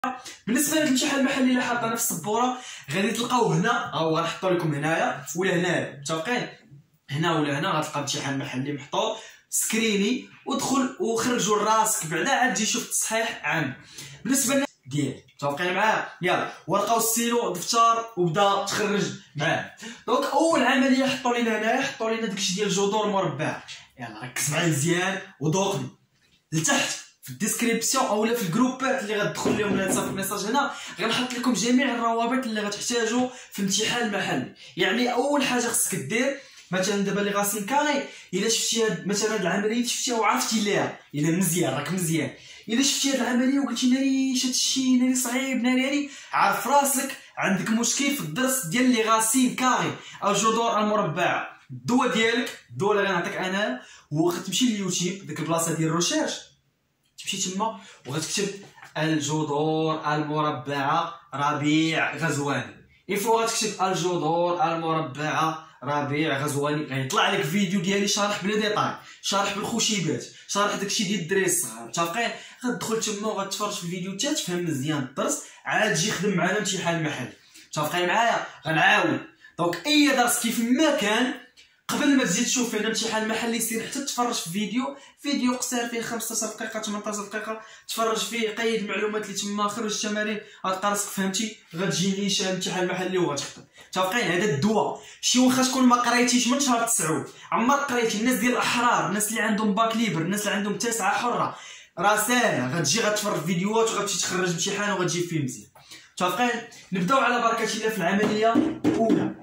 بالنسبه للامتحان المحلي اللي حاطينه في السبوره غادي تلقاو هنا، او غنحطو لكم هنايا ولا هنايا، متفقين؟ هنا ولا هنا غتلقى امتحان محلي محطوط سكريني، ودخل وخرجوا لراسك بعدا عاد تجي شوف التصحيح عام. بالنسبه لنا ديالي متفقين معايا؟ يلا ورقه وستيلو دفتر وبدا تخرج معاه. دونك اول عمليه حطوا لينا هنايا، حطوا لينا داكشي ديال الجذور مربعه. يلا ركز معايا مزيان وذوقني لتحت في الديسكريبسيون اولا في الجروبات اللي غتدخل لهم الواتساب في الميساج هنا، غنحط لكم جميع الروابط اللي غتحتاجوا في الامتحان المحلي. يعني اول حاجه خصك دير مثلا دابا لي غاسين كاري، الا شفتي مثلا هاد العمليه شفتيها وعرفتي ليها، الا مزيان راك مزيان. الا شفتي هاد العمليه وقلتي ناري هادشي ناري صعيب ناري عارف راسك عندك مشكل في الدرس ديال لي غاسين كاري او الجذور المربعه. الدواء ديالك، الدواء اللي غنعطيك انا هو غتمشي لليوتيوب ديك البلاصه ديال الريشيرش، تمشي تما وغتكتب الجذور المربعه ربيع غزواني. يفو غتكتب الجذور المربعه ربيع غزواني، غيطلع لك فيديو ديالي شارح بلا ديطاي، شارح بالخشيبات، شارح داكشي ديال الدراري الصغار، متفقين؟ غتدخل تما وغتفرج في الفيديو حتى تفهم مزيان الدرس، عاد تجي خدم معنا امتحان المحلي. متفقين معايا؟ غنعاود. دونك اي درس كيف ما كان قبل ما تزيد تشوف هنا امتحان محلي سير حتى تفرج في فيديو قصير فيه 15 دقيقه 18 دقيقه، تفرج فيه قيد المعلومات اللي تما، خرج التمارين، غتلقى راسك فهمتي، غتجي نيشان الامتحان المحلي وغتخدم. متفقين؟ هذا الدواء شي واخا تكون ما قريتيش من شهر 9 عمرك قريتي. الناس ديال الاحرار، الناس اللي عندهم باك ليبر، الناس اللي عندهم 9 حره رساله، غتجي غتفرج فيديوهات وغتمشي تخرج امتحان وغتجيب فيه مزيان. متفقين؟ نبداو على بركه الله في العمليه الاولى.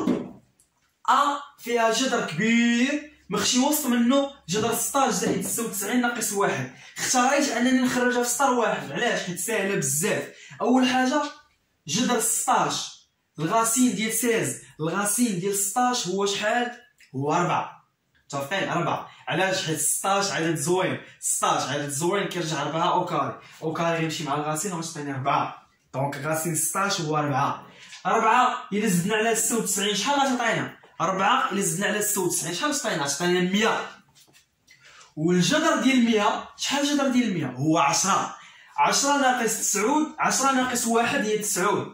فيها جذر كبير مخشي وسط منه جذر 16 زائد 96 ناقص 1. اختاريت انني نخرجها في سطر واحد، علاش؟ حيت ساهله بزاف. اول حاجه جذر 16 الغاسين ديال 16 الغاسين ديال 16 هو شحال؟ هو 4. متفقين؟ 4. علاش؟ حيت 16 عدد زوين، 16 عدد زوين كيرجع 4 اوكاري، اوكاري غيمشي مع الغاسين وغتعطيني 4. دونك غاسين 16 هو 4. 4 الا زدنا على 96 شحال غتعطينا؟ 4 الا زدنا على 96 شحال غتعطينا؟ غتعطينا 100. والجذر ديال 100 شحال الجذر ديال 100؟ هو 10. 10 ناقص 9 10 ناقص 1 هي 9.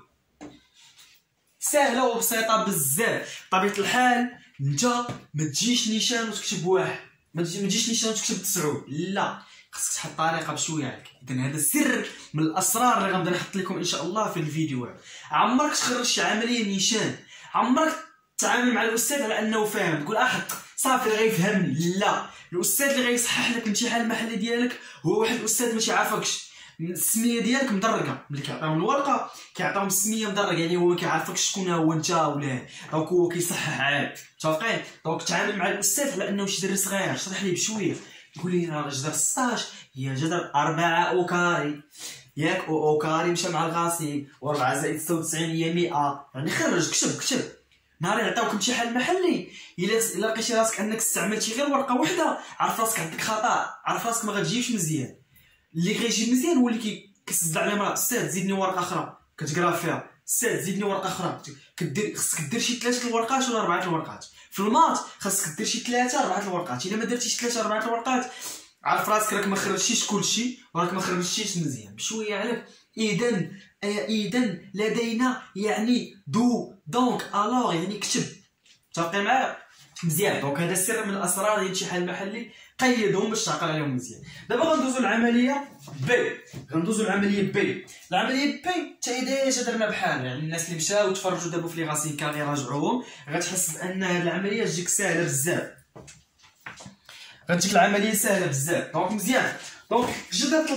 سهله وبسيطه بزاف. بطبيعه الحال انت ما تجيش نيشان وتكتب 1، ما تجيش نيشان وتكتب 9، لا، خصك تحط طريقه بشويه عليك. اذا هذا سر من الاسرار اللي غنبدا نحط لكم ان شاء الله في الفيديو. عمرك تخرج شي عمليه نيشان، عمرك تتعامل مع الاستاذ على انه فاهم، تقول حط صافي غيفهمني، لا، الاستاذ اللي غيصحح لك الامتحان المحلي ديالك هو واحد الاستاذ ما تيعرفكش، السميه ديالك مدرجه، ملي كيعطيهم الورقه كيعطيهم السميه مدرجه، يعني هو ما كيعرفكش شكون هو انت ولا، دونك هو كيصحح عليك. متفقين؟ دونك تعامل مع الاستاذ على انه شي دري صغير، شرح ليه بشويه، تقول لي راه جذر 16 هي جذر 4 اوكاري، ياك اوكاري مشى مع الغاسين، و4 زائد 96 هي 100. يعني خرج كتب نهار يعطيوك امتحان محلي، الا لقيتي راسك انك استعملتي غير ورقه واحده، عرف راسك عندك خطا، عرف راسك ما غتجيبش مزيان. اللي غيجيب مزيان هو اللي كيصدع على مرا، استاذ زيدني ورقه اخرى كتقرا فيها، استاذ زيدني ورقه اخرى. خصك دير شي 3 الورقات ولا 4 الورقات. في المات خصك دير شي 3 4 الورقات. الا ما درتيش 3 4 الورقات عرف راسك راك ما خرجتيش كلشي وراك ما خرجتيش مزيان بشويه عليك. اذا لدينا يعني دونك الوغ يعني كتب. متفقين معايا؟ مزيان. دونك هذا السر من الاسرار ديال الامتحان المحلي، قيدهم باش تعقل عليهم مزيان. دابا غندوزو للعمليه بي. العمليه بي حتى هي ديجا درنا بحال، يعني الناس اللي مشاو تفرجوا دابا في لي غاسين كاغي راجعوهم، غتحس بان هاد العمليه تجيك ساهله بزاف، غتجيك العمليه ساهله بزاف. دونك مزيان. دونك جذر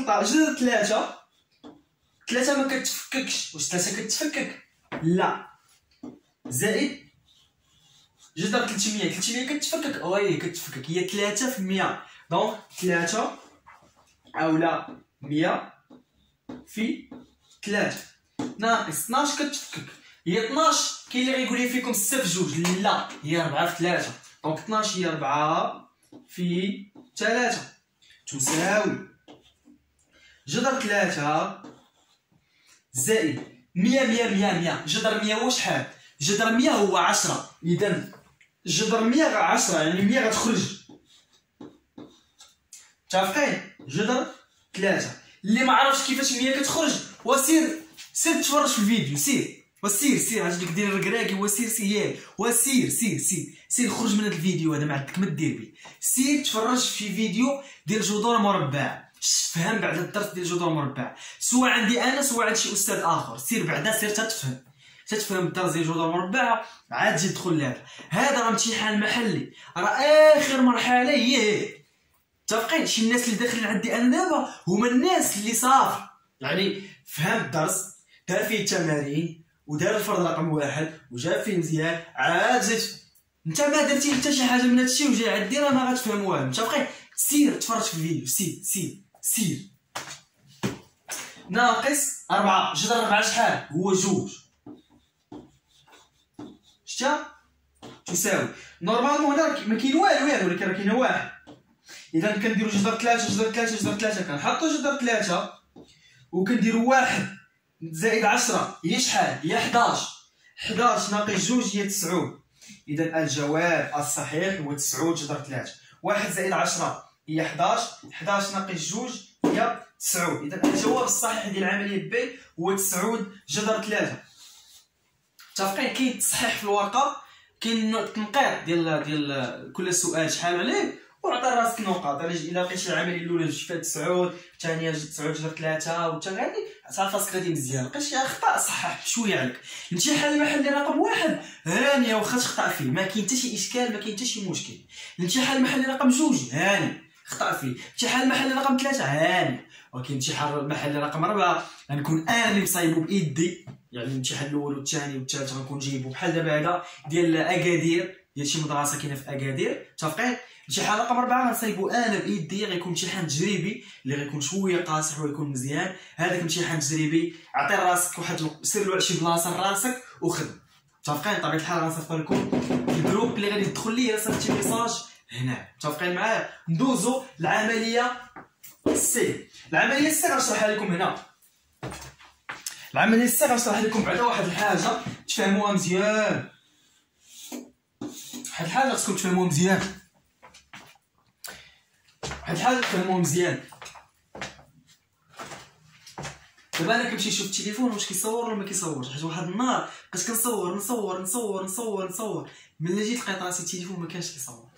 3 ما كتفككش. واش 3 كتفكك؟ لا. زائد جذر 300 كتفكك؟ وي كتفكك، هي 3 في 100. دونك 3 اولا 100 في 3 ناقص 12 كتفكك، هي 12. كاين اللي غيقول لي فيكم 6 في 2، لا، هي 4 في 3. دونك 12 هي 4 في 3 تساوي جذر 3 زائد 100. جذر 100 هو شحال؟ جذر 100 هو 10. اذا جذر 100 10، يعني 100 غتخرج. متفقين؟ جذر 3 اللي ما عرفش كيفاش 100 كتخرج سير تفرج في الفيديو، سير عاد ديك دير الكراكي، سير خرج من هذا الفيديو هذا ما عندك ما دير به. سير تفرج في فيديو ديال جذور مربع، فهم بعد الدرس ديال جذور مربع، سواء عندي انا سواء عند شي استاذ اخر. سير بعدا سير تتفهم الدرس ديال جذور مربع، عاد تجي تدخل لهذا. هذا راه امتحان محلي، راه اخر مرحله هي متفقين. شي الناس اللي داخلين عندي انا دابا هما الناس اللي صافي يعني فهم الدرس، دار فيه التمارين ودار الفرض رقم 1 وجاب فيه مزيان، عاد جيت انت ما درتي حتى شي حاجه من هادشي وجاي عندي راه ما غاتفهم والو. متفقين؟ سير تفرج في الفيديو، سير. ناقص 4 جذر 4 شحال هو؟ 2. شتا تساوي نورمالمون هنا ما كاين والو ولكن راه كاينه 1. اذا كنديرو جذر 3 كنحطو جذر 3 وكنديرو 1 زائد 10 هي شحال؟ هي 11 ناقص 2 هي 9. اذا الجواب الصحيح هو 9 جذر 3. 1 زائد 10 هي 11 ناقص 2 هي 9. اذا الجواب الصحيح ديال العمليه بي هو 9 جذر 3. متفقين؟ كاين التصحيح في الورقه، كاين التنقيط ديال كل سؤال شحال عليه وعطي راسك نقاط. الا لقيتي العمليه الاولى جبت فيها 9، الثانيه 9 جذر 3 والثالثه غادي تعرف راسك غادي مزيان. لقيت شي اخطاء صحح بشويه عليك. الامتحان المحلي رقم 1 هانيه واخا تخطا فيه ما كاين حتى شي اشكال، ما كاين حتى شي مشكل. الامتحان المحلي رقم 2 هاني خطا فيه. الامتحان المحلي رقم 3 هاني. ولكن الامتحان المحلي رقم 4 غنكون انا اللي مصايبو بايدي، يعني الامتحان الاول والثاني والثالث غنكون جايبو بحال دابا هذا ديال اكادير، ديال شي مدرسه كاينه في اكادير. متفقين؟ الامتحان رقم 4 غنصايبو انا بايدي، غيكون امتحان تجريبي اللي غيكون شويه قاصح ويكون مزيان. هذاك الامتحان التجريبي عطي راسك واحد سير له شي بلاصه لراسك وخدم. متفقين؟ بطبيعه الحال غنصيفط لكم في الجروب اللي غادي تدخل ليه صيفطتي ميساج هنا. متفقين معايا؟ ندوزو العمليه سي. العمليه سي غنشرحها لكم هنا. العمليه سي غنشرح لكم بعدا واحد الحاجه تفهموها مزيان، واحد الحاجه خصكم تفهموها مزيان. دابا انا كنمشي نشوف التليفون واش كيصور ولا ما كيصورش، حيت واحد النهار بقيت كنصور ملي جيت لقيت راسي التليفون ما كانش كيصور.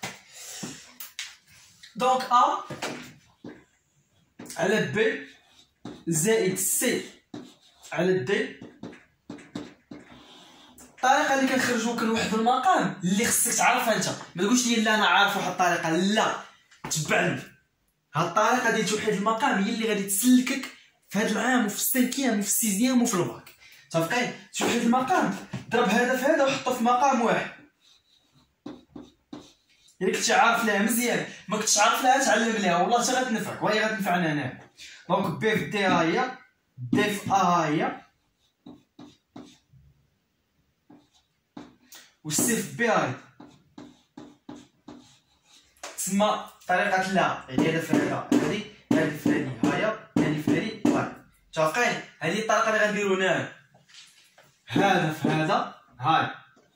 دونك ا على بي زائد سي على دي. الطريقه اللي كنخرجو كنوحدو المقام اللي خصك تعرفها انت. ما تقولش لي لا انا عارف واحد الطريقه، لا تبعني. هاد الطريقه ديال توحيد المقام هي اللي غادي تسلكك في هاد العام وفي السانكيام وفي السيزيام وفي الباك. متفقين؟ توحيد المقام ضرب هذا في هذا وحطو في مقام واحد. الا كنتي عارف ليها مزيان، ما كنتش عارف ليها تعلم ليها والله حتى غتنفعك وهي غتنفعنا هنا. دونك بي في دي ها هي، دي في ا ها هي، والسي في بي هاي. تسمى طريقة لا، يعني هذا في هذا، هذه في هذه هاهي، هذه في هذه وهاي. متفقين؟ هذه الطريقة اللي غنديرو هنايا. هذا في هذا، هاي.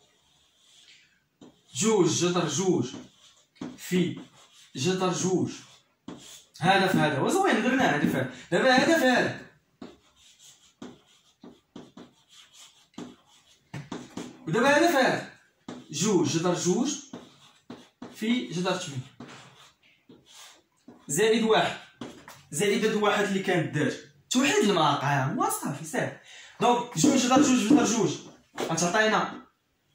2 جذر 2 في جذر 2. هذا في هذا، وزوين درناه هذا في هذا. دابا هذا في هذا. ودابا هذا في هذا. 2 جذر 2 في جذر 8 زائد 1 زائد هاد الواحد اللي كان دار توحيد المقام وصافي ساهل. دونك 2 جذر 2 جذر 2 غتعطينا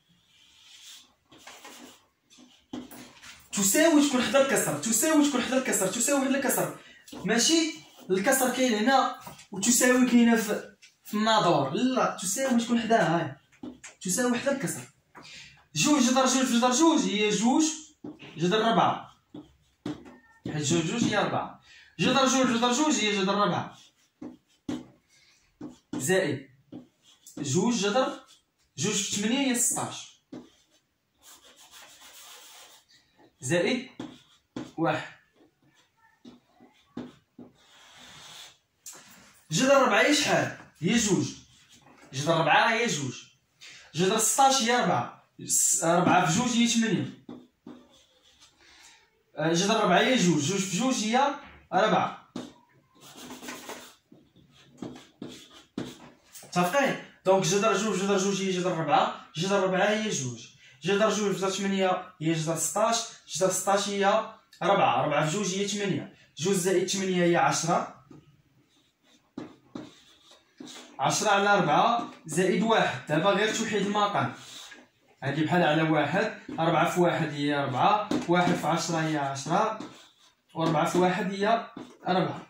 تساوي شكون حدا الكسر، تساوي حدا الكسر، ماشي الكسر كاين هنا وتساوي كاينه في الناظور، لا تساوي شكون حداها، هاي تساوي حدا الكسر. 2 جذر 2 في جذر 2 هي 2 جذر 4، حيت 2 هي 4. جذر 2 جذر 2 هي جذر 4 زائد 2 جذر 2 في 8 هي 16 زائد 1. جذر 4 هي شحال؟ هي 2. جذر 4 هي 2. جذر 16 هي 4. 4 في 2 هي 8. جذر 4 هي 2. 2 في 2 هي 4. متفقين؟ دونك جذر جوج جذر جوج هي جذر 4، جذر 4 هي جوج، جذر جوج جذر 8 هي جذر 16، جذر 16 هي 4، 4 في جوج هي 8، جوج زائد 8 هي 10، 10 على 4 زائد 1. دابا غير توحيد المقام، هادي بحال على 1، 4 في 1 هي 4، 1 في 10 هي 10، و4 في 1 هي 4.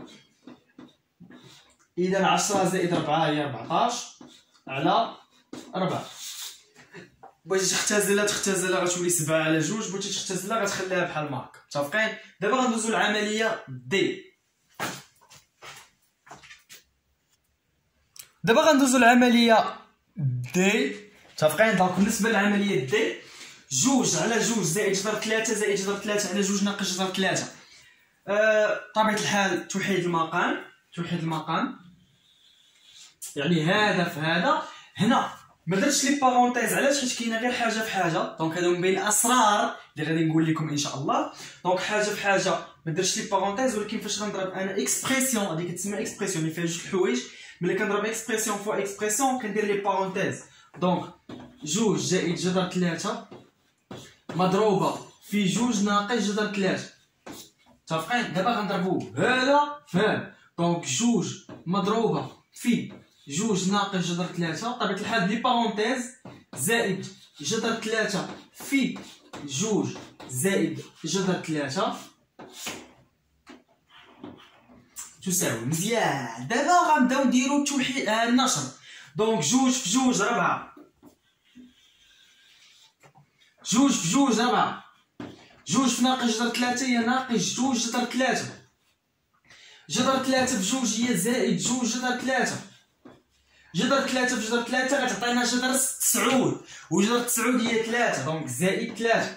إذا 10 زائد 4 هي 14 على 4. بغيتي تختزلها غتولي 7 على 2، بغيتي تختزلها غتخليها بحال ما هكا. متفقين؟ دابا غندوزو للعملية دي. متفقين؟ دونك بالنسبة للعملية دي، 2 على 2 زائد جذر 3 زائد جذر 3 على 2 ناقص جذر 3. بطبيعة الحال توحيد المقام، يعني هذا في هذا. هنا ما درتش لي بارونتيز، علاش؟ حيت كاينه غير حاجه في حاجه. دونك هادو من بين الاسرار اللي غادي نقول لكم ان شاء الله. دونك حاجه في حاجه ما درتش لي بارونتيز، ولكن فاش غنضرب انا اكسبرسيون، هادي كتسمى اكسبرسيون اللي فيها جوج الحوايج، ملي كنضرب اكسبرسيون فوا اكسبرسيون كندير لي بارونتيز. دونك 2 زائد جذر 3 مضروبه في 2 ناقص جذر 3. متفقين؟ دابا غنضربو هذا في هذا. دونك 2 مضروبه في 2 ناقص جذر 3 بطبيعة الحال بلي بارونتيز زائد جذر 3 في 2 زائد جذر 3 تساوي. مزيان. دابا غنبداو نديرو توحيد النشر. دونك 2 في 2 4، 2 في 2 4، 2 في ناقص جذر 3 هي ناقص 2 جذر 3، جذر 3 في 2 هي زائد 2 جذر 3، جذر 3 في جذر 3 غتعطينا جذر 9، وجذر 9 هي 3، دونك زائد 3.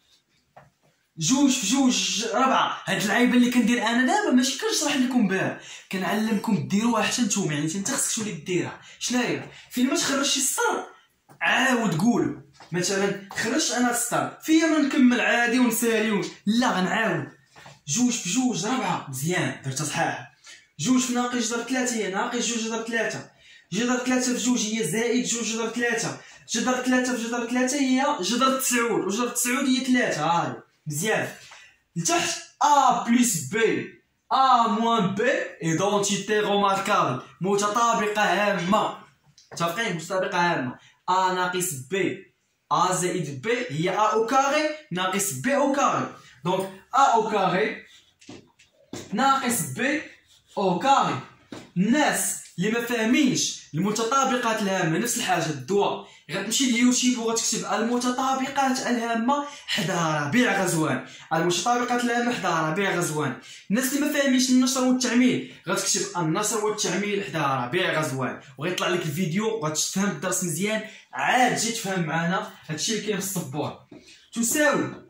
2 في 2 4. هاد اللعيبه اللي كندير انا دابا ماشي كنشرح لكم بها، كنعلمكم ديروها حتى نتوما. يعني انت خصك تولي ديرها. شناهي؟ فين ما تخرجتي السطر عاود قولو. مثلا خرجت انا السطر فيا ما نكمل عادي ونسالي لا غنعاود. 2 في 2 4. مزيان درتها صحاح. 2 في ناقص جذر 3 هي ناقص 2 جذر 3، جذر 3 في 2 هي زائد 2 جذر 3، جذر 3 في جذر 3 هي جذر 9، وجذر 9 هي 3. هاهي مزيان. لتحت A بلس B A موان B ايدونتيتي روماركابل، متطابقة هامة. متفقين؟ متطابقة هامة. A ناقص B A زائد B هي A أو كاري ناقص B أو كاري. دونك A أو كاري ناقص B أو كاري. الناس اللي ما فاهمينش المتطابقات الهامه نفس الحاجه الدواء، غتمشي لليوتيوب وغتكتب المتطابقات الهامه حدا ربيع غزوان، المتطابقات الهامه حدا ربيع غزوان. الناس اللي ما فاهمينش النشر والتعميل غتكتب النشر والتعميل حدا ربيع غزوان، وغيطلع لك الفيديو وغتفهم الدرس مزيان. عاد جي تفهم معنا هادشي اللي كاين في السبوره. تساوي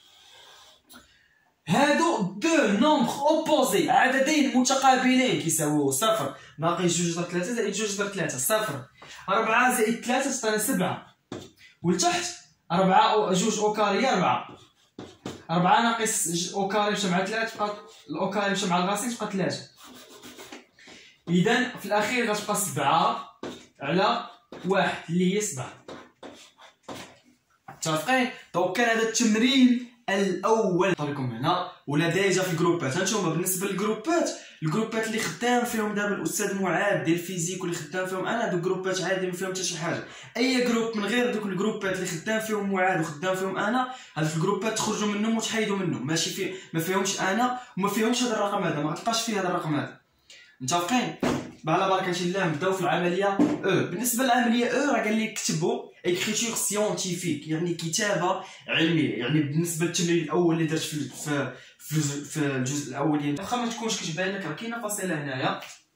هادو دو نومبر اوبوزي، عددين متقابلين كيساويو صفر ناقص 2 جذر 3 زائد 2 جذر 3 صفر. 4 زائد 3 تعطينا 7، ولتحت 4 أو 2 أو كاري 4، 4 ناقص أو كاري مشى مع 3 تبقى الأو كاري مشى مع الغاسين تبقى 3. إذا في الأخير غتبقى 7 على 1 اللي هي 7. متفقين؟ دونك كان هذا التمرين الاول طريقكم هنا ولا ديجا في الجروبات. هانتوما بالنسبه للجروبات، الجروبات اللي خدام فيهم دابا الاستاذ معاد ديال الفيزيك واللي خدام فيهم انا، هادو جروبات عادي ما فيهم حتى شي حاجه. اي جروب من غير دوك الجروبات اللي خدام فيهم معاد وخدام فيهم انا، هاد الجروبات تخرجوا منهم وتحيدوا منهم. ماشي في ما فيهمش انا وما فيهمش هذا الرقم هذا، ما غتلقاش فيه هذا الرقم هذا. متفقين؟ على بركه الله نبداو في العمليه بالنسبه للعمليه راه قال لي كتبوا اكريتور سيونتيفيك، يعني كتابه علميه. يعني بالنسبه للتمرين الاول اللي درت في الجزء الاولي، واخا ما تكونش كتبان لك راه كاينه فاصله هنايا.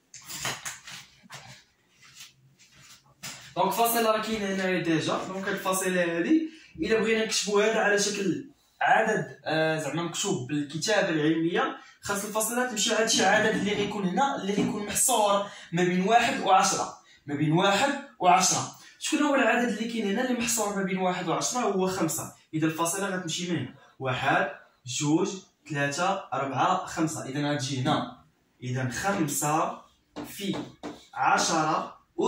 دونك فاصله راه كاينه هنايا ديجا. دونك هاد الفاصله هادي الا بغينا نكتبوا هذا على شكل عدد زعما مكتوب بالكتابه العلميه، خاص الفاصله تمشي على شي عدد اللي غيكون هنا، اللي غيكون محصور ما بين 1 و10، ما بين 1 و10. شكون هو العدد اللي كاين هنا اللي محصور ما بين 1 و10؟ هو 5. اذا الفاصله غتمشي من هنا 1 2 3 4 5. اذا غتجي هنا، اذا 5 في 10 أس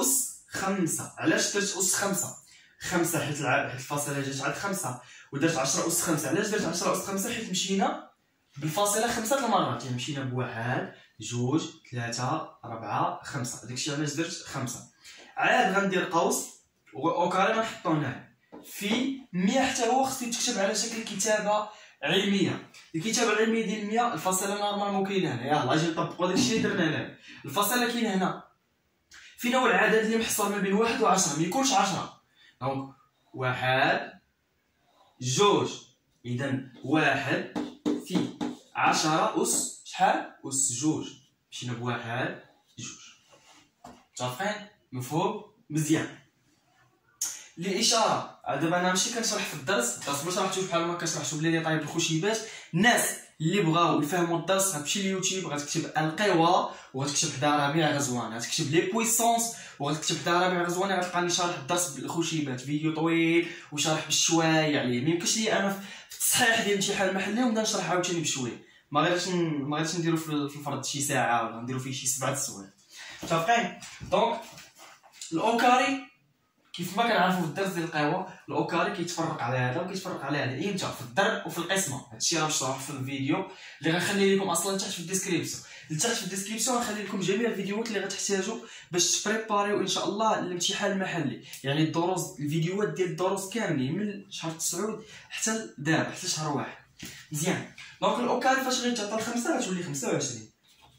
5. علاش درت أس 5؟ 5 حيت الفاصلة جات عند 5، ودرت 10 أس 5. علاش درت 10 أس 5؟ حيت مشينا بالفاصلة 5 المرات، يعني مشينا بواحد، جوج، 3، 4، 5. داكشي علاش درت 5. عاد غندير قوس أو كاري غنحطو هنا في 100، حتى هو خصو يتكتب على شكل كتابة علمية. الكتابة العلمية ديال 100 الفاصلة نورمالمون كاينة هنا. يلاه اجي نطبقو داكشي اللي درنا هنا. الفاصلة كاينة هنا. فين هو العدد اللي محصور ما بين 1 و 10؟ ميكونش 10. دونك 1، 2. إذا 1 في 10 أس شحال؟ أس 2. مشينا بواحد، 2. متفقين؟ مفهوم؟ مزيان. الاشاره دابا انا ماشي كنشرح في الدرس ما شرحتوش بحال ما كنشرحشو بلي ديطاي بالخشيبات. الناس اللي بغاو يفهموا الدرس غتمشي لليوتيوب، غتكتب القوى وغتكتب حدا ربيع غزوان، غتكتب لي بويسونس وغتكتب حدا ربيع غزوان، غتلقاني شارح الدرس بالخشيبات، فيديو طويل وشارح بالشوايه عليه. ميمكنش لي انا في التصحيح ديال الامتحان المحلي ونبدا نشرح عاوتاني بشويه، ما غاديش نديرو في الفرض شي ساعه ولا نديرو فيه شي 7 السوايع. متفقين؟ دونك الاوكاري كيف ما كنعرفوا في الدرس ديال القهوه، الاوكاري كيتفرق على هذا وكيتفرق على هذا امتى؟ في الضرب وفي القسمه. هادشي راه مشروح في الفيديو اللي غنخلي لكم اصلا تحت في الديسكريبسيون. لتحت في الديسكريبسيون غنخلي لكم جميع الفيديوهات اللي غتحتاجوا باش تبريباريو ان شاء الله الامتحان المحلي، يعني الدروس، الفيديوهات ديال الدروس كاملين من شهر 9 حتى دابا حتى شهر 1. مزيان. دونك الاوكاري فاش غيتعطى الخمسه غتولي 25.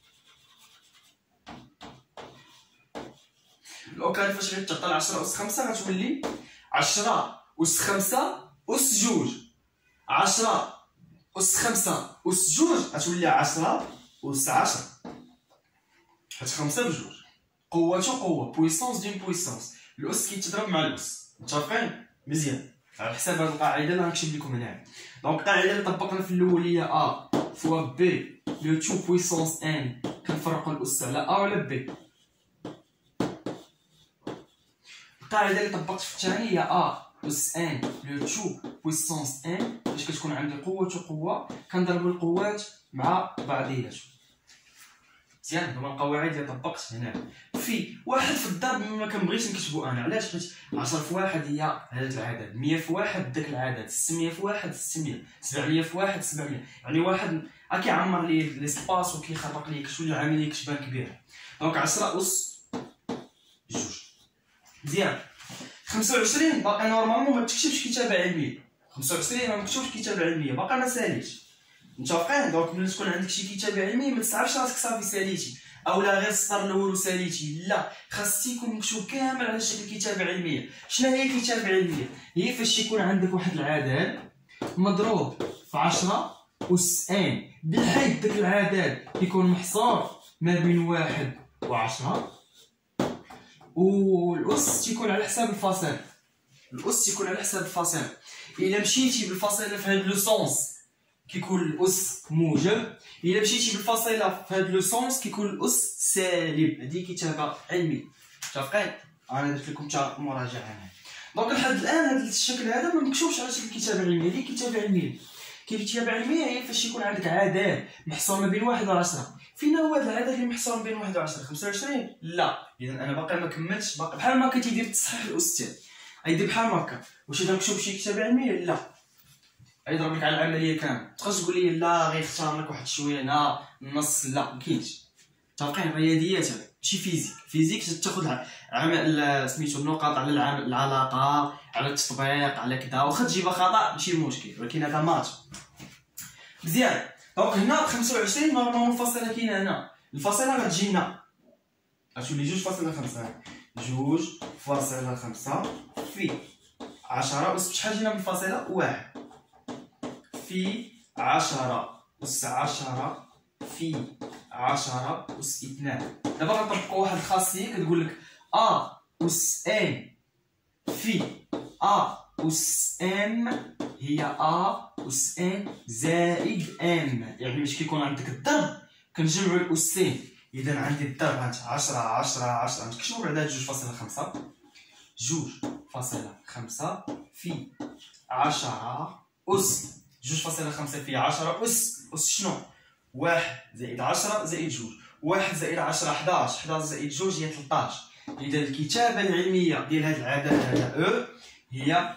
الاوكاري فاش غيتعطى 10 أس 5 غتولي 10 أس 5 أس 2. 10 أس 5 أس 2 غتولي 10 أس 10، حيت 5 بجوج. قوة قوة، بويسونس ديال بويسونس، الأس كيتضرب مع الأس. متفقين؟ مزيان. على حساب هاد القاعدة اللي غنكتب لكم هنا. دونك القاعدة اللي طبقنا في الأول هي أ فوا بي لو تو بويسونس ان، كنفرقو الأس على أ ولا بي. القاعده اللي طبقت في الثاني هي ا اس ان لو تو بويسونس ان، باش كتكون عندي قوه وقوه كنضربوا القوات مع بعضياتهم. مزيان. هما القواعد اللي طبقت هنا. في واحد في الضرب ما كنبغيش نكتبو انا، علاش؟ حيت 10 في 1 هي هذا العدد، 100 في 1 داك العدد، 600 في 1 600، 700 في 1 700، يعني واحد كيعمر لي ليسباس وكيخرق لي كتولي العمليه كتبان كبيره. دونك 10 اس 2. مزيان. 25 باقي نورمالمون ما تكتبش كتابه علميه. 25 ما مكتوبش كتابه علميه، باقي ما ساليتش. متفقين؟ دونك ملي تكون عندك شي كتابه علميه ما تصعبش راسك صافي ساليتي، اولا غير السطر الاول وساليتي، لا، خاص يكون مكتوب كامل على شكل كتابه علميه. شنو هي كتابه علميه؟ هي فاش يكون عندك واحد العدد مضروب في 10 أس ان، بحيث داك العدد كيكون محصور ما بين 1 و 10، والأس تيكون على حساب الفاصلة. الأس تيكون على حساب الفاصلة. إلا مشيتي بالفاصلة في هاد لو سونس كيكون الأس موجب، إلا مشيتي بالفاصلة في هاد لو سونس كيكون الأس سالب. هادي كتابة علمية. متفقين؟ أنا درت لكم حتى مراجعة هنا. دونك لحد الآن هاد الشكل هذا ما مكتوبش على شكل كتابة علمية، هادي كتابة علمية. كتابة علمية هي فاش يكون عندك عدد محصور ما بين 1 و 10. فين هو هذا العدد اللي محصور ما بين 1 و 10؟ 25؟ لا. اذا انا باقي ما كملتش، باقي بحال ما هكا تيدير التصحيح الاستاذ، غيدير بحال ما هكا. واش هذا مكتوب شي كتابه علميه؟ لا. غيضرب لك على العمليه كامل. تقدر تقول لي لا غيختار لك واحد شويه هنا النص، لا مكاينش. متفقين؟ رياضيات ماشي فيزيك. فيزيك تاخذ عمل سميتو النقاط على العلاقه، على التطبيق، على كذا، واخا تجيبها خطا ماشي مشكل، ولكن هذا مات. مزيان. دونك هنا 25 نورمالمون الفاصله كاينه هنا، الفاصله غتجي هنا غتولي 2.5. 2.5 في 10 أس شحال جينا من الفاصله؟ 1 في 10 أس 10 في 10 أس 2. دابا غنطبقوا واحد الخاصيه كتقول لك ا أس ان في ا أس ام هي ا أس ان زائد ام، يعني باش كيكون عندك الضرب كنجمعوا الأسين. إذا عندي الضرب عند 10 10 10 نكتبو بعدا 2.5 2.5 في 10 أس 2.5 في 10 أس شنو؟ 1 زائد 10 زائد 2، 1 زائد 10 11 11 زائد 2 هي 13. اذا الكتابه العلميه ديال هذا العدد هذا او هي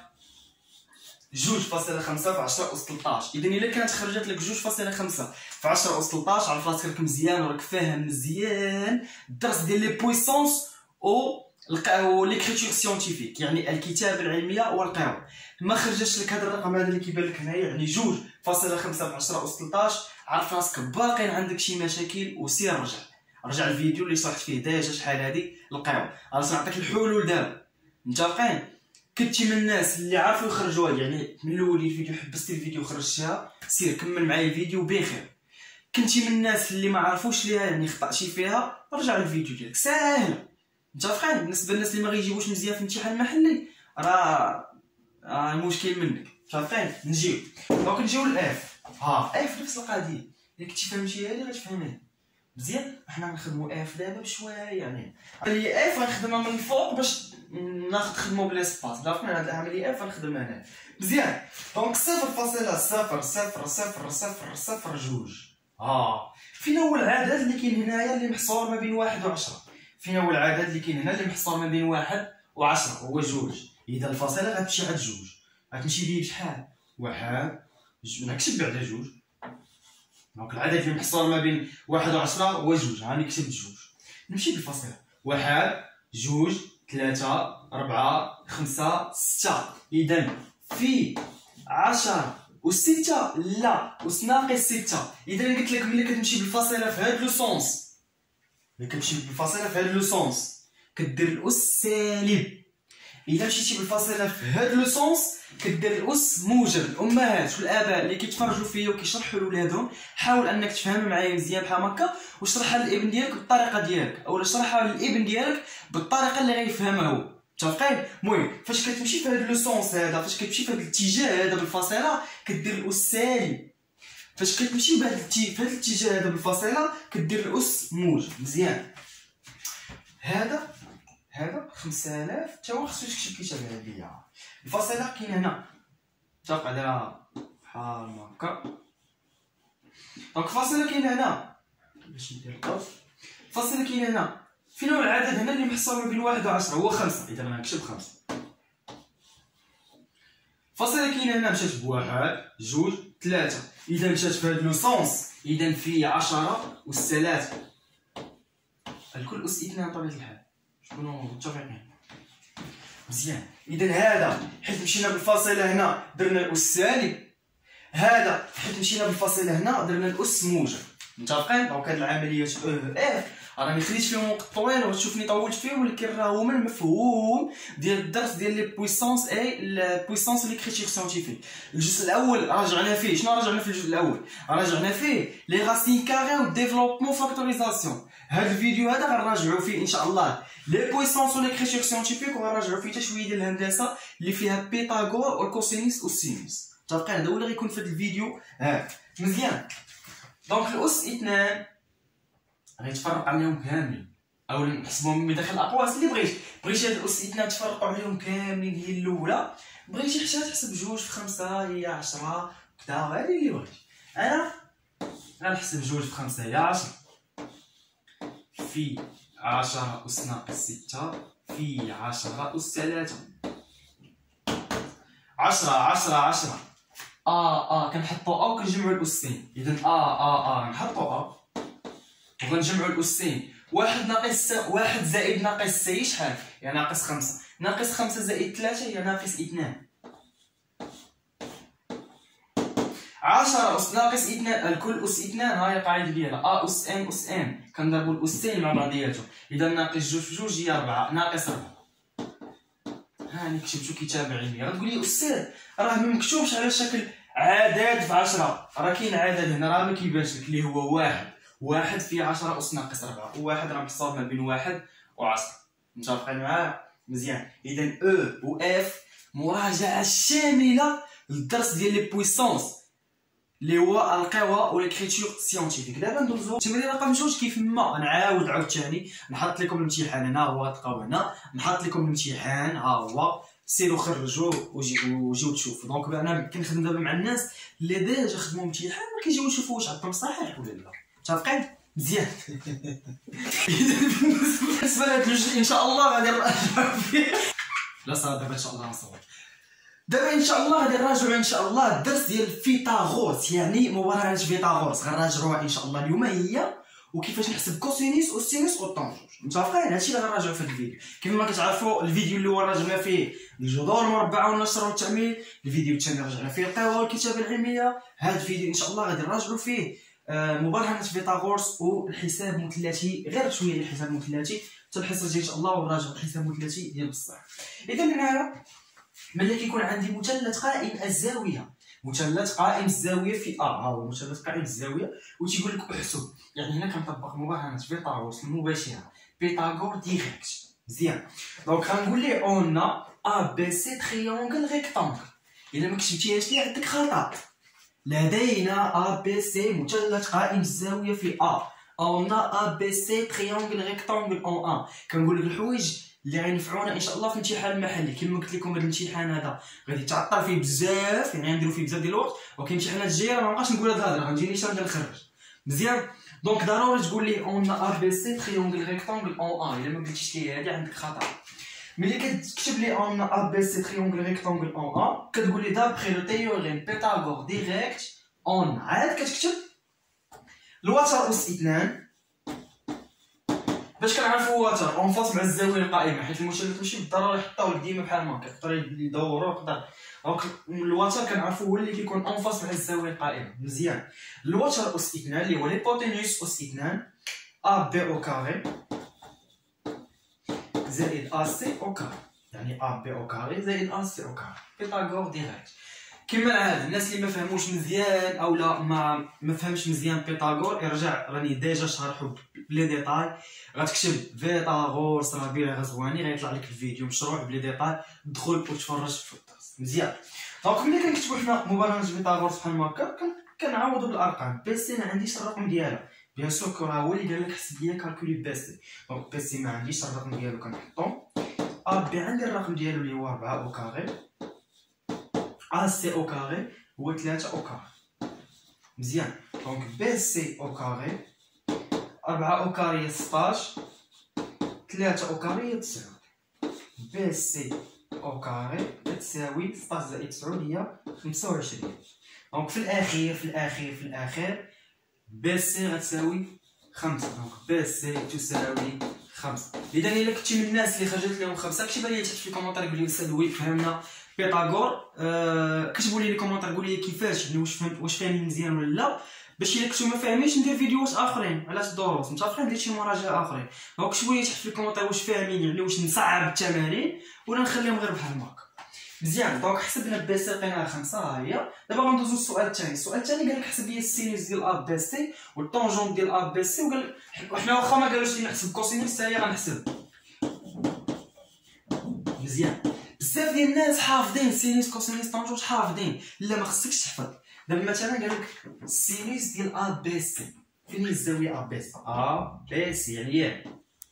2.5 في 10 أس 13. اذا الا كانت خرجت لك 2.5 في 10 أس 13 عرف راسك مزيان وراك فاهم مزيان الدرس ديال لي بويسونس او ليكريتور سيونتيفيك، يعني الكتابه العلميه والقراءه. ما خرجتش لك هذا الرقم هذا اللي كيبان لك هنايا، يعني 2.5 في 10 أس 13، عرف راسك باقي عندك شي مشاكل وسير رجع الفيديو اللي شرحت فيه ديجا شحال هذه القراءه. غادي نعطيك الحلول دابا. متفقين؟ كنتي من الناس اللي عارفوا يخرجوها، يعني من الاول الفيديو حبستي الفيديو وخرجتيها، سير كمل معايا الفيديو بخير. كنتي من الناس اللي ما عرفوش ليها، يعني خطأتي فيها، رجع الفيديو ديالك ساهله. متفقين؟ بالنسبه للناس اللي ما غيجيبوش مزيان في الامتحان المحلي راه المشكل منك. متفقين؟ نجيو للاف. اف نفس القضيه، الا كنتي فهمتي هذه غتفهمها مزيان. حنا غنخدموا اف دابا بشويه، يعني العمليه اف غنخدمها من الفوق باش ناخذ خدمه بلا سباس. عرفنا هاد العمليه اف غنخدمها هنا مزيان. دونك 0.000002. فين هو العدد اللي كاين هنايا اللي محصور ما بين 1 و 10؟ فين هو العدد اللي كاين هنا اللي محصور ما بين 1 و 10؟ هو 2. اذا الفاصله غتمشي عند 2، غتمشي ليه بشحال؟ 1 نكتب بعدا 2. دونك العدد اللي محصور ما بين 1 و 10 هو 2. غنكتب 2. نمشي بالفاصله 1 2 3 4 5 6. اذا في 10 و6 لا أس ناقص 6. اذا قلت لك ملي كتمشي بالفاصله في هذا لو سونس، ملي كتمشي بالفاصله في هذا لو سونس كدير الاس سالب. اذا مشيتي بالفاصله في هذا لو سونس كدير الاس موجب. الامهات والاباء اللي كيتفرجوا فيا وكيشرحوا لولادهم، حاول انك تفهم معايا مزيان بحال هكا، واشرحها للابن ديالك بالطريقه ديالك، او اشرحها للابن ديالك بالطريقه اللي غيفهمها هو. متفقين؟ المهم فاش كتمشي في هذا لو سونس هذا، فاش كتمشي في هذا الاتجاه هذا بالفاصله كدير الاس سالب. فاش كتمشي في هذا الاتجاه هذا بالفاصله كدير الاس موجب. مزيان. هذا 5000 تا هو خصو يكتب كتابه عاديه. الفاصله كاين هنا، تبقى دايره بحال هكا. دونك الفاصله كاين هنا، باش ندير القوس. الفاصله كاين هنا. فين هو العدد هنا اللي محصور ما بين 1 و 10؟ هو 5. اذا غنكتب 5. الفاصله كاين هنا مشات ب1 2 3. اذا مشات في هذا لو سونس، اذا في 10 أس 3. الكل أس 2 بطبيعه الحال. شكونوا متفقين؟ مزيان. اذا هذا حيت مشينا بالفاصله هنا درنا الاس سالب، هذا حيت مشينا بالفاصله هنا درنا الاس موجب. متفقين؟ دونك هاد العمليات او اف راه ما خديتش فيهم وقت طويل وتشوفني طولت فيهم، ولكن راه هما المفهوم ديال الدرس ديال لي بويسونس بويسونس ليكريتور سيونتيفيك. الجزء الاول راجعنا فيه. شنو راجعنا في الجزء الاول؟ راجعنا فيه لي راسين كاري و ديفلوبمون فاكتوريزاسيون. هاد الفيديو هذا غنراجعوا فيه ان شاء الله لي بويسونس وليكريتور سيونتيفيك، وغنراجعوا فيه حتى شويه ديال الهندسه اللي فيها بيثاغور والكوسينيس والسينوس. متفقين؟ هذا هو اللي غيكون في هذا الفيديو. مزيان. دونك الاس 2 غيتفرق عليهم كاملين، او نحسبهم من داخل الاقواس اللي بغيتي هاد الاس 2 تفرقوا عليهم كاملين. هي الاولى بغيتي حتى تحسب 2 في 5 هي 10 كدا، هذه اللي بغيتي. انا غنحسب 2 في 5 هي 10 في 10 أس ناقص 6 في 10 أس 3. 10 كنحطو او كنجمعو الاسين. اذا نحطو وغنجمعو الاسين. 1 زائد ناقص سي شحال؟ هي ناقص 5. ناقص 5 زائد 3 هي ناقص 2. 10 أس ناقص 2 الكل أس 2. هاهي القاعدة ديالها أس ام أس ام، كنضربو الأسين مع بعضياتهم. إذا ناقص 2 في 2 هي 4 ناقص 4. هاني كتبتو كتابة علمية. غتقولي أستاذ راه ممكتوبش على شكل عدد في 10. راه كاين عدد هنا راه ما كيبانش لك اللي هو 1 في 10 أس ناقص 4. و1 راه محصور ما بين 1 و 10. متفقين معايا؟ مزيان. إذا أو و اف مراجعة شاملة للدرس ديال لي بويسونس اللي هو القوى والكريتور سيونتيفيك. دابا ندوزو التمرين رقم 2. كيف ما نعاود عاوتاني نحط لكم الامتحان هنا، هو غتلقاو هنا نحط لكم الامتحان ها هو، سيروا خرجوا وجيو تشوفوا. دونك انا كنخدم دابا مع الناس اللي ديجا خدموا امتحان ما كيجيو يشوفوا واش عندهم صحيح ولا لا. متفقين؟ مزيان. بالنسبه لهاد الجزء ان شاء الله غادي نراجعو فيه. لا صافي دابا ان شاء الله نصور. دابا ان شاء الله غادي نراجعو ان شاء الله الدرس ديال فيثاغورس، يعني مبرهنات فيثاغورس غنراجعوها ان شاء الله اليوم، هي وكيفاش نحسب كوسينيس والسينوس والطونجونج. متفقين؟ هادشي اللي غنراجعو في هاد الفيديو. كيف ما كتعرفوا الفيديو الاول راجعنا فيه الجذور المربعه والنشر والتعميل، الفيديو الثاني راجعنا فيه القراءه والكتابه العلميه، هاد الفيديو ان شاء الله غادي نراجعو فيه مبرهنات فيثاغورس والحساب المثلثي، غير شويه ديال الحساب المثلثي حتى الحصه الجايه ان شاء الله، ونراجعو الحساب المثلثي ديال بصح. اذا هنايا ملي كيكون عندي مثلث قائم الزاويه، مثلث قائم الزاويه في ها هو مثلث قائم الزاويه، وتيقول لك احسب، يعني هنا كنطبق مبرهنات فيثاغورس المباشره، بيثاغور ديريكت. مزيان. دونك غنقول ليه اون ا بي سي تريونغل ريكتانغل. الا ما كتبتيهاش لي عندك خطا. لدينا ا بي سي مثلث قائم الزاويه في اون ا بي سي تريونغل ريكتانغل اون ا. كنقول لك الحوايج اللي غينفعونا ان شاء الله في الامتحان المحلي. كما قلت لكم هذا الامتحان هذا غادي تعطل فيه بزاف، يعني غنديروا فيه بزاف ديال الوقت، وكاين امتحانات جايه ما نبقاش نقول هاد الهضره، غنجي نيشان نخرج. مزيان. دونك ضروري تقول لي اون ا بي سي تريونغل ريكتانغل اون ا. الا ما قلتيش لي هادي عندك خطا. ملي كتكتب لي اون ا بي سي تريونغل ريكتانغل اون ا، كتقول لي دابخي لو تيوريم بيثاغور ديريكت اون. عاد كتكتب الوتر اس 2. باش كنعرفوا الوتر اون فاس مع الزاويه القائمه، حيت المثلث ماشي بالضروره يحطوه لك ديما بحال هكا، يقدر يدوروا يقدر. دونك الوتر كنعرفوا هو اللي كيكون اون فاس مع الزاويه القائمه. مزيان. الوتر اس 2 اللي هو ليبوتينوس اس 2 ا بي او كاري زائد ا سي او كاري، يعني ا بي او كاري زائد ا سي او كاري، بيثاغور ديريكت. كما العاده الناس اللي ما فهموش مزيان او لا ما فهمش مزيان بيثاغور، يرجع راني ديجا شارحو بلي ديتاي. غتكتب فيثاغورس راه بيه غزواني، غيطلع لك الفيديو مشروح بلي ديتاي، دخل وتفرج في الدرس. مزيان. دونك ملي كنكتبو حنا مبرهنات فيثاغورس بحال هكا كنعوضو بالارقام. بي سي ما عنديش الرقم ديالها، بيان سور راه هو اللي قال لك حسب ليا كالكولي بي سي. دونك بي سي ما عنديش الرقم ديالو كنحطو. ا بي عندي الرقم ديالو اللي هو 4 او كاري، ا سي او كاري هو 3 او كاري. مزيان. دونك بي سي او كاري 4 او كاري هي 16، 3 او كاري هي 9. بي سي او كاري كتساوي 16 زائد 9 هي 25. دونك في الاخير بي سي غتساوي 5. دونك بي سي تساوي 5. اذا الا كنتي من الناس اللي خرجت لهم 5 كتبها لي تحت في الكومونتير، قول لي استاذ وي فهمنا بيثاغور. كتبوا لي الكومونتير قول لي كيفاش، يعني واش فاهمين مزيان ولا لا، باش الا كنتو ما فاهمينش ندير فيديوهات اخرين على الدروس. متفقين؟ ندير شي مراجعه اخرين. دونك كتبوا لي تحت في الكومونتير واش فاهمين، يعني واش نصعب التمارين ولا نخليهم غير بحال هكا. مزيان. دونك حسبنا بي سي لقيناها 5 ها هي. دابا غندوزو للسؤال الثاني. السؤال الثاني قال لك حسب لي السينوس ديال ا بي سي والطونجون ديال ا بي سي، وقال حنا واخا ما قالوش لي نحسب كوسينوس حتى هي غنحسب. مزيان. بزاف ديال الناس حافظين سينوس كوسينوس طونجون حافظين، لا ما خصكش تحفظ. دابا مثلا قال لك السينوس ديال ا بي سي، فين هي الزاويه ا بي سي؟ ا بي سي يعني ياك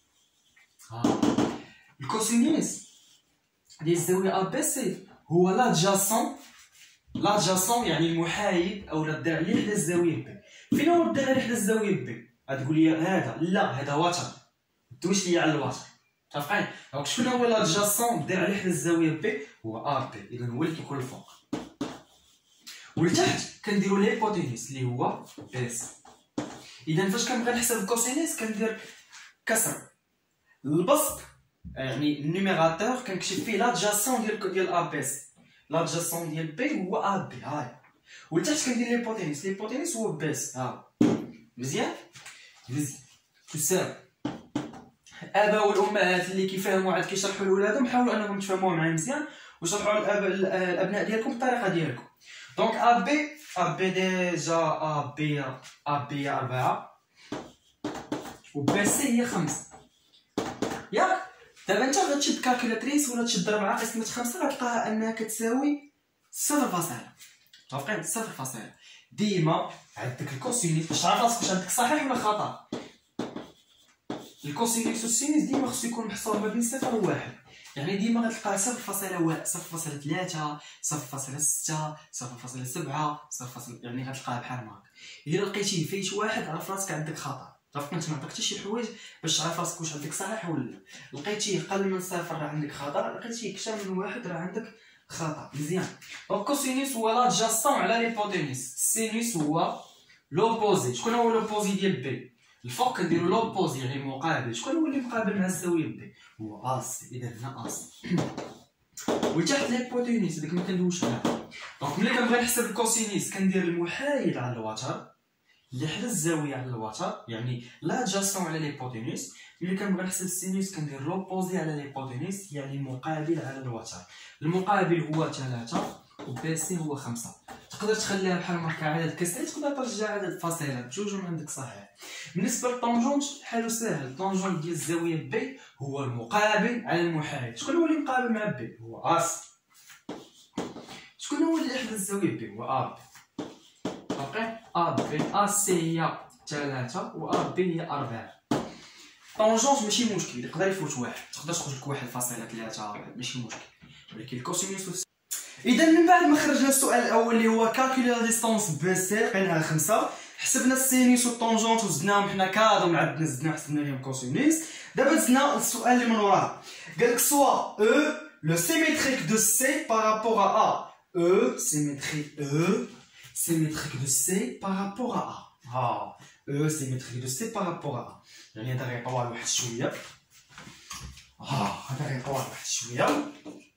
الكوسينوس ديال الزاويه ا بي سي هو لادجاسون يعني المحايد او الدرع اللي حدا الزاويه بي. فين هو الدرع اللي حدا الزاويه بي؟ غتقول لي هذا، لا هذا وتر، دوش لي على الوتر. متفقين؟ دونك شكون هو لادجاسون الدرع اللي حدا الزاويه بي؟ هو ا بي. اذا هو اللي كيكون الفوق، ولتحت كنديروا ليبوتينوس اللي هو بي سي. اذا فاش كنبغي نحسب الكوسينوس كندير كسر البسط، يعني النيميراتور كنكتب فيه لادجاسون ديال ا بي سي. لادجاسون ديال بي هو ا بي هاي، ولتحت كندير ليبوتينوس هو بي سي ها. مزيان. تساوي الاباء والامهات اللي كيفهموا عاد كيشرحوا لولادهم حاولوا انهم تفهموها معايا مزيان، وشرحوا الابناء ديالكم بالطريقه ديالكم. دونك ا بي ديجا ا بي 4 وبي سي هي 5 ياك. دابا انت غتشد كالكولاتريس ولا تشد 4 قسمة 5 غتلقاها انها كتساوي 0.0. متفقين؟ 0.0. ديما عندك الكوسينوس باش تعرف راسك واش عندك صحيح ولا خطا. الكوسينوس والسينوس ديما خصو يكون محصور ما بين 0 و 1، يعني ديما غتلقى 0.1 0.3 0.6 0.7 يعني غتلقاها بحال هكا. الا لقيتيه فايت واحد عرف راسك عندك خطا. صافي انت ما عطاك حتى شي حوايج باش تعرف راسك واش عندك صحيح ولا لا. لقيتيه قل من صفر راه عندك خطا، لقيتيه اكثر من واحد راه عندك خطا. مزيان. دونك كوسينوس هو لادجاسون على ليبوتينيس، السينوس هو لوبوزي. شكون هو لوبوزي ديال بي؟ الفوق كنديرو لوبوزي يعني مقابل. شكون هو اللي مقابل مع الزاويه بي؟ هو اس. اذا هنا اس وتحت ليبوتينيس ديك ما كندويش عليها. دونك ملي كنبغي نحسب الكوسينيس كندير المحايد على الوتر اللي حدا الزاويه على الوتر، يعني لا جاسون على ليبوتينيس. ملي كنبغي نحسب السينوس كندير لوبوزي على ليبوتينيس يعني مقابل على الوتر. المقابل هو 3 وبي سي هو 5. تقدر تخليها بحال هكا عدد كسري، تقدر ترجع عدد فاصلات بجوج عندك صحيح. بالنسبه للطونجونت حالو ساهل، الطونجونت ديال الزاويه بي هو المقابل على المحايد. شكون هو اللي مقابل مع بي؟ هو اس. شكون هو اللي حدا الزاويه بي؟ هو ا بي. ا بي ا سي هي 3 و ا بي هي 4. طونجونت ماشي مشكل، يقدر يفوت واحد، تقدر تخرج لك 1.3 ماشي مشكل، ولكن الكوسينوس. اذا من بعد ما خرجنا السؤال الاول اللي هو كالكولي لا ديستونس بي سي لقيناها 5، حسبنا السينوس والطونجونت وزدناهم حنا كادو مع عندنا زدنا حسبنا لهم كوسينوس. دابا زدنا السؤال اللي من وراه، قالك سوا او لو سيميتريك دو سي بارابور ا او سيميتريك دو سي بارابور ا ها او سيميتريك دو سي بارابور ا، يعني هذا غيطول واحد شويه. هذا غيطول واحد شويه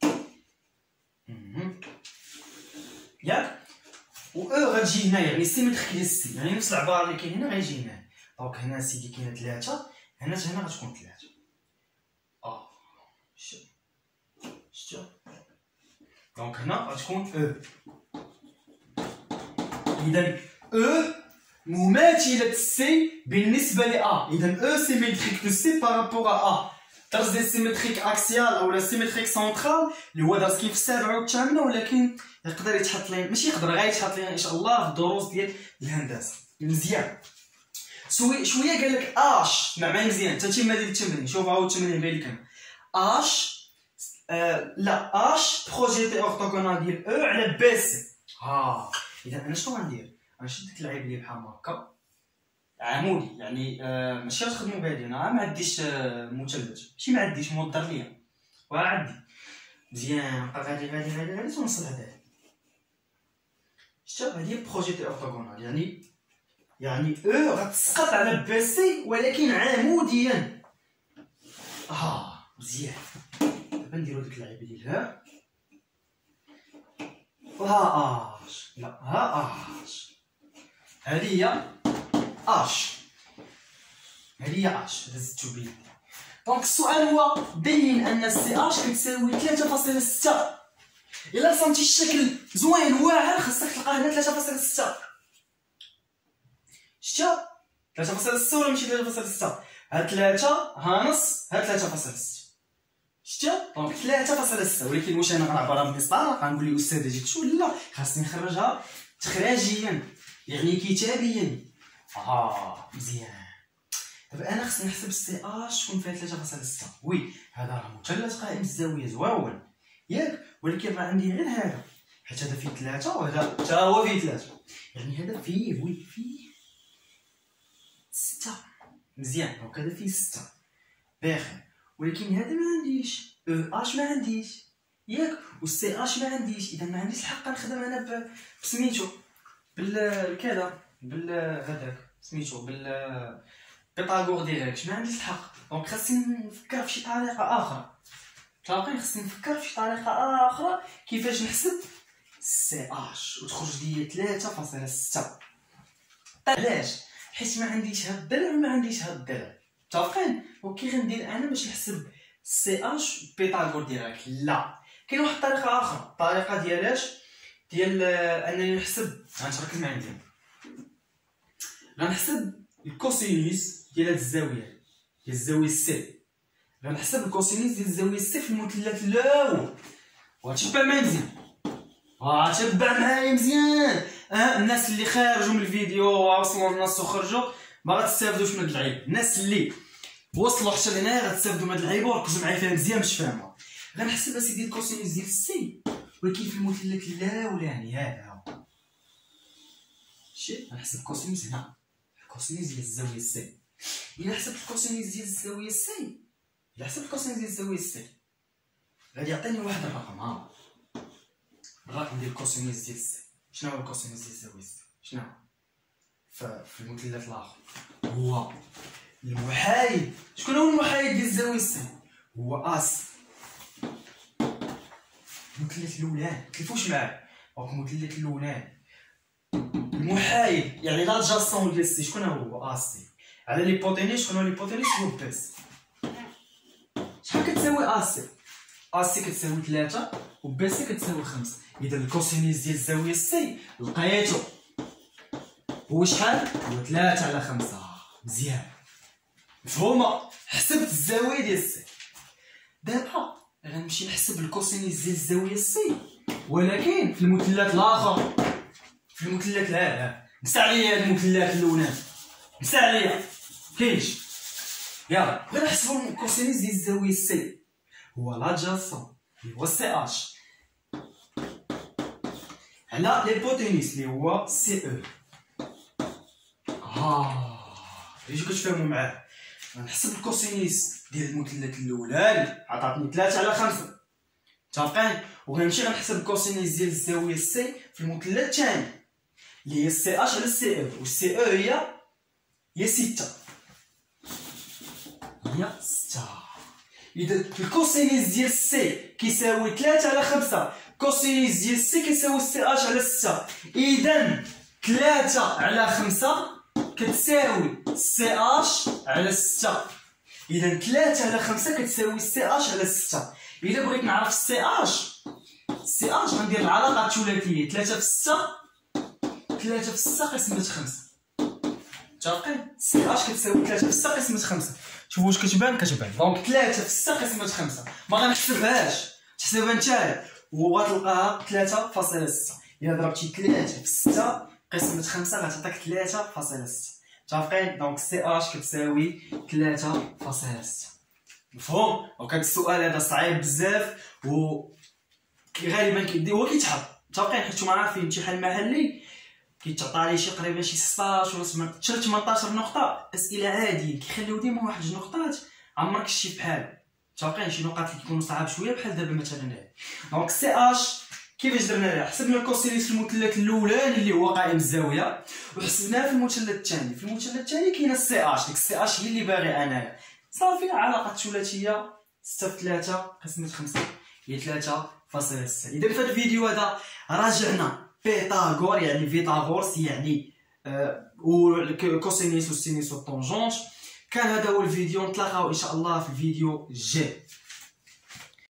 ياك. و او غتجي هنا يعني سيميتريك ديال سي، يعني نفس العباره اللي كاين هنا غيجي هنا. دونك هنا سيدي كاينه 3 هنا غتكون 3. شتو دونك هنا غتكون او. اذا او مماثله سي بالنسبه ل ا. اذا او سيميتريك دو سي بارابور ا. درس ديال سيميتريك اكسيال اولا سيميتريك سونترال اللي هو درس كيف السابعه والثامنه، ولكن يقدر يتحط لنا، ماشي يقدر، غيتحط لنا ان شاء الله في الدروس ديال الهندسه. مزيان. شويه قال لك اش مع مزيان تتمه ديال التمرين. شوف هاو التمرين باين لك اش لا اش بروجيتي اورتوغونال ديال او على بي سي. اذا انا شنو غندير؟ غنشد ديك العيب اللي بحال هكا عمودي، يعني ماشي غتخدمو بهادي. انا ما عنديش مثلث، ماشي ما عنديش مودر ليا وعندي مزيان. بقى غادي ونوصل هذا. شتو هادي بروجيتي اورتوغونال، يعني او غتسقط على بي سي ولكن عموديا. مزيان. دابا نديرو ديك اللعيبه ديالها وها اش لا ها اش. هادي هي اش، هادي هي اش زدتو بيدي. دونك السؤال هو بين ان سي اش كتساوي 3.6. الا رسمتي الشكل زوين واعر خاصك تلقى هنا 3.6. شتو 3.6 ولا ماشي 3.6؟ ها 3 ها نص ها 3.6. شتو دونك 3.6. ولكن واش انا غنعبرها بالمسطره؟ غنقول لي استاذ جيت لا، خاصني نخرجها تخراجيا يعني كتابيا. مزيان. دابا انا خصني نحسب السي اش تكون فيها 3.6. وي هذا راه مثلث قائم الزاويه زوين ياك، ولكن راه عندي غير هذا، حيت هذا فيه 3 وهذا حتى هو فيه 3، يعني هذا فيه فيه 6. مزيان. دونك هذا فيه 6 باخر، ولكن هذا ما عنديش او اش ما عنديش ياك، والسي اش ما عنديش. اذا ما عنديش الحق نخدم انا بسميتو بالكذا هذاك سميتو بيتاغور ديريكت، ما عنديش الحق. دونك خاصني نفكر في شي طريقه اخرى. خاصني نفكر في شي طريقه اخرى كيفاش نحسب سي اش وتخرج لي 3.6. علاش؟ حيت ما عنديش هاد الدرع وما عنديش هاد الدرع. متفقين؟ وكي غندير انا باش نحسب سي اش بيتاغور ديريكت؟ لا، كاين واحد الطريقه اخرى. الطريقه ديال انني نحسب، غنتركز معايا مزيان، غنحسب الكوسينوس ديال هاد الزاويه، ديال الزاويه سي. غنحسب الكوسينوس ديال الزاويه سي في المثلث الاول. وغتبع معايا مزيان، تبع معايا مزيان. الناس اللي خارجوا من الفيديو وصلوا الناس وخرجوا ما غتستافدوش من هاد اللعيبه. الناس اللي وصلوا حتى لهنايا غتستافدوا من هاد اللعيبه وركزوا معايا فيها مزيان باش تفهموها. غنحسب اسيدي الكوسينوس ديال السي ولكن في المثلث الاولاني هذا هو. شتي غنحسب الكوسينوس هنا، الكوسينوس ديال الزاويه سي الا حسبت الكوسينيس ديال الزاويه سي، الا حسبت الكوسينيس ديال الزاويه سي غادي يعطيني واحد الرقم. ها الرقم ديال الكوسينيس ديال سي. شنو هو الكوسينيس ديال الزاويه سي؟ شنو هو في المثلث الاخر؟ هو المحايد. شكون هو المحايد ديال الزاويه سي؟ هو اس. المثلث الاولاني متلفوش معاه، دونك المثلث الاولاني المحايد يعني لادجاسون ديال سي شكون هو؟ اس سي. على ليبوتينيس شكون هو ليبوتينيس؟ هو بي سي. شحال كتساوي اس سي؟ اس سي كتساوي 3 و بي سي كتساوي 5. اذا الكوسينيس ديال الزاويه سي لقيتو هو شحال؟ هو 3 على 5. مزيان مفهومه. حسبت الزاويه ديال سي. دابا غنمشي نحسب الكوسينيس ديال الزاويه سي ولكن في المثلث الاخر. في المثلث ها نسى عليا هاد المثلث الاولاني، نسى عليا كاينش. يلا بغينا نحسبو الكوسينيس ديال الزاويه سي. هو لادجاسون اللي هو سي اش على ليبوتينيس اللي هو سي او. يجيو كتفاهموا معاه. غنحسب الكوسينيس ديال المثلث الاولاني عطاتني 3 على 5 متفقين، وغنمشي غنحسب الكوسينيس ديال الزاويه سي في المثلث الثاني اللي هي سي اش على سي او، والسي او هي 6. هي 6. اذا الكوسينيس ديال سي كيساوي 3 على 5، كوسينيس ديال سي كيساوي سي اش على 6. اذا 3 على 5 كتساوي سي اش على 6. اذا 3 على 5 كتساوي سي اش على 6. الا بغيت نعرف السي اش غندير العلاقه الثلاثيه 3 في 6 قسمة 5. متفقين؟ سي اش كتساوي 3 في 6 قسمة 5. شوفوا واش كتبان. دونك 3 في 6 قسمة 5 ما غنحسبهاش، تحسبها نتايا وغتلقاها 3.6. الا ضربتي 3 في 6 قسمة 5 غتعطيك 3.6. متفقين؟ دونك سي اش كتساوي 3.6. مفهوم؟ دونك هاد السؤال هذا صعيب بزاف و غالبا هو كيتحط. متفقين؟ حيت نتوما عارفين الامتحان المحلي كيتعطى عليه شي قريبا شي 16 ولا 18 نقطة اسئلة عاديين، كيخليو ديما واحد جوج نقطات عمرك شتي بحال. متفقين؟ شي نقاط اللي كيكونوا صعاب شويه بحال دابا مثلا هنا. دونك سي اش كيفاش درناها؟ حسبنا الكوسينيس في المثلث الاولاني اللي هو قائم الزاويه، وحسبناه في المثلث الثاني. في المثلث الثاني كاينه السي اش، ديك السي اش هي اللي باغي انايا. صافي علاقه ثلاثيه 6 في 3 قسمة 5 هي 3.6. اذا في هذا الفيديو هذا راجعنا بيثاغور يعني فيثاغورس يعني والكوسينيس والسينيس والطونجونت. كان هذا هو الفيديو، نتلاقاو ان شاء الله في الفيديو الجاي.